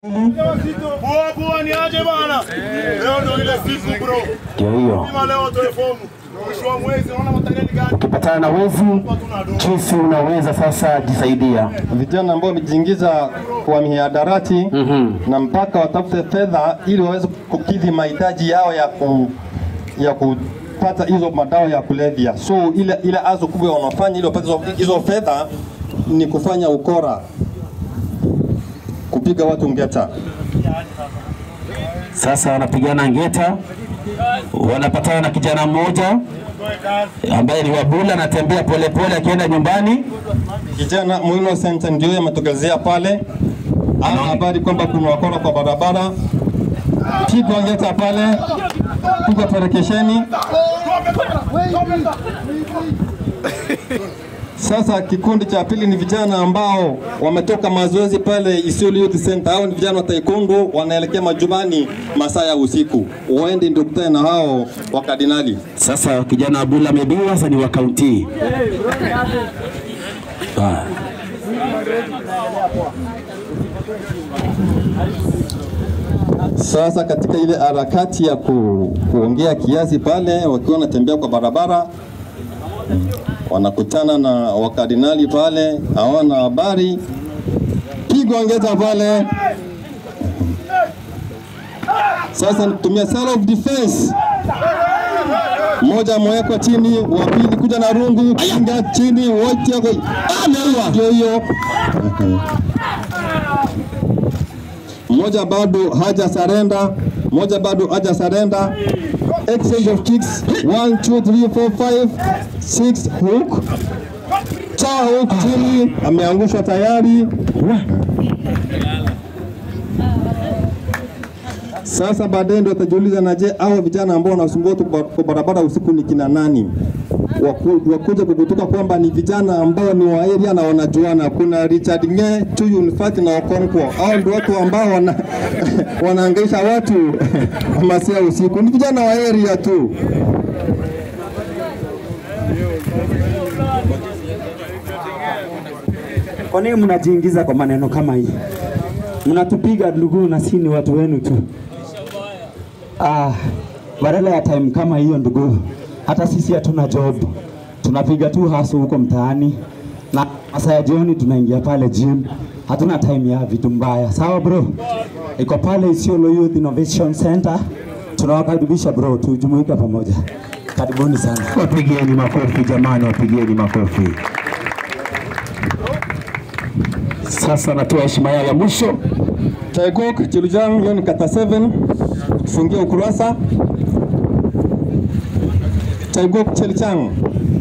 Bua ni aje bana. Leo ndo ile siku bro. Ndio hiyo. Kama leo telefomu. Mwisho wa mwezi unaona materiali gani? Ukipatana na wezi, jinsi unaweza sasa jisaidia. Vijana ambao wamejiingiza kwa mihadarati na mpaka watafute fedha ili waweze kukidhi mahitaji yao ya kupata hizo madawa ya kulevya. So ile azo kubwa wanafanya ili wapate hizo fedha ni kufanya ukora, kupiga watu ngeta. Sasa wanapigana ngeta, wanapatana na kijana mmoja ambaye ni Wabula, anatembea polepole akienda nyumbani. Kijana Innocent ndio ametokezea pale, ana habari kwamba kuna wakora kwa barabara, pigwa ngeta pale, pigwa perekesheni. Sasa kikundi cha pili ni vijana ambao wametoka mazoezi pale Isiolo Youth Center. Hao ni vijana wa taekwondo, wanaelekea majumbani masaa ya usiku. Waende ndio kutana na hao wa kardinali. Sasa kijana Abula amebiwa, sasa ni wa kaunti. Sasa katika ile harakati ya kuongea kiasi pale, wakiwa wanatembea kwa barabara, wanakutana na wakardinali pale, hawana habari, pigwa ngeta pale. Sasa nitumia self defense, mmoja mwekwa chini, wa pili kuja na rungu, pinga chini, wote wako ameua. Ndio hiyo. Mmoja bado haja surrender, exchange of kicks, 1 2 3 4 5 6 hook. Hook chini, ameangushwa tayari. Sasa baadaye ndio atajiuliza na je, hao vijana ambao wanasumbua kwa barabara usiku ni kina nani? Wakuja kukutuka kwamba ni vijana ambao ni wa area na wanajuana. Kuna Richard Nge, Tuyu Nfati na Okonkwo. Hao ndio watu ambao wanaangaisha watu masaa usiku. Ni vijana wa area tu. Kwa nini mnajiingiza kwa maneno kama hii? Mnatupiga ndugu na sisi ni watu wenu tu. Badala ya time kama hiyo ndugu, hata sisi hatuna job. Tunapiga tu hasu huko mtaani na masaa ya jioni tunaingia pale gym. Hatuna time ya vitu mbaya. Sawa bro? Iko pale Isiolo Youth Innovation Center. Tunawakaribisha bro, tujumuike pamoja. Karibuni sana. Wapigieni makofi jamani, wapigieni makofi. Sasa natoa heshima yao ya mwisho. Taegok Chilujang, hiyo ni kata 7. Tufungie ukurasa. Taegok Chilujang.